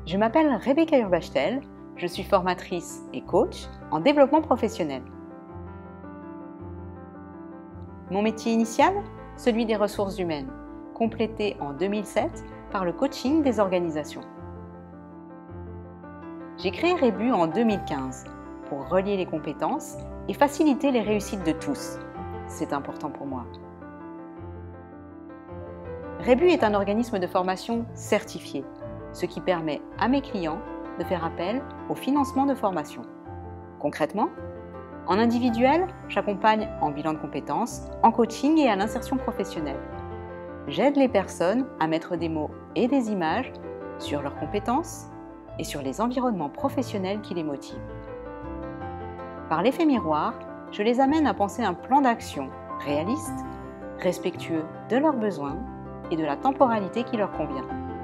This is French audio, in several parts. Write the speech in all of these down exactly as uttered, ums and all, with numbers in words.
Je m'appelle Rebecca Urbachtel, je suis formatrice et coach en développement professionnel. Mon métier initial, celui des ressources humaines, complété en deux mille sept par le coaching des organisations. J'ai créé Rebu en deux mille quinze pour relier les compétences et faciliter les réussites de tous. C'est important pour moi. Rebu est un organisme de formation certifié, ce qui permet à mes clients de faire appel au financement de formation. Concrètement, en individuel, j'accompagne en bilan de compétences, en coaching et à l'insertion professionnelle. J'aide les personnes à mettre des mots et des images sur leurs compétences et sur les environnements professionnels qui les motivent. Par l'effet miroir, je les amène à penser un plan d'action réaliste, respectueux de leurs besoins et de la temporalité qui leur convient.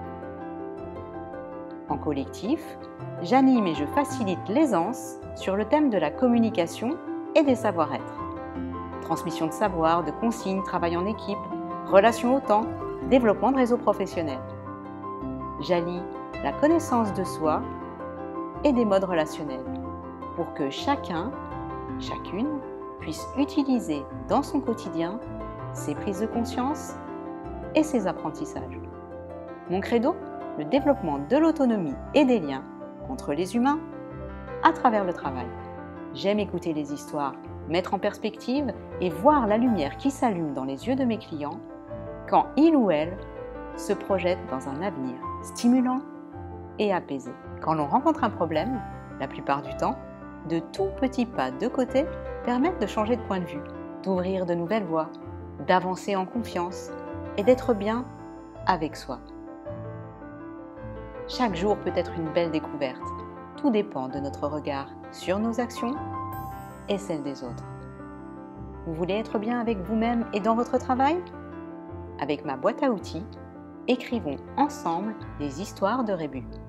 En collectif, j'anime et je facilite l'aisance sur le thème de la communication et des savoir-être. Transmission de savoir, de consignes, travail en équipe, relations au temps, développement de réseaux professionnels. J'allie la connaissance de soi et des modes relationnels pour que chacun, chacune, puisse utiliser dans son quotidien ses prises de conscience et ses apprentissages. Mon credo, le développement de l'autonomie et des liens entre les humains à travers le travail. J'aime écouter les histoires, mettre en perspective et voir la lumière qui s'allume dans les yeux de mes clients quand ils ou elles se projettent dans un avenir stimulant et apaisé. Quand l'on rencontre un problème, la plupart du temps, de tout petits pas de côté permettent de changer de point de vue, d'ouvrir de nouvelles voies, d'avancer en confiance et d'être bien avec soi. Chaque jour peut être une belle découverte. Tout dépend de notre regard sur nos actions et celles des autres. Vous voulez être bien avec vous-même et dans votre travail ? Avec ma boîte à outils, écrivons ensemble des histoires de Rebu.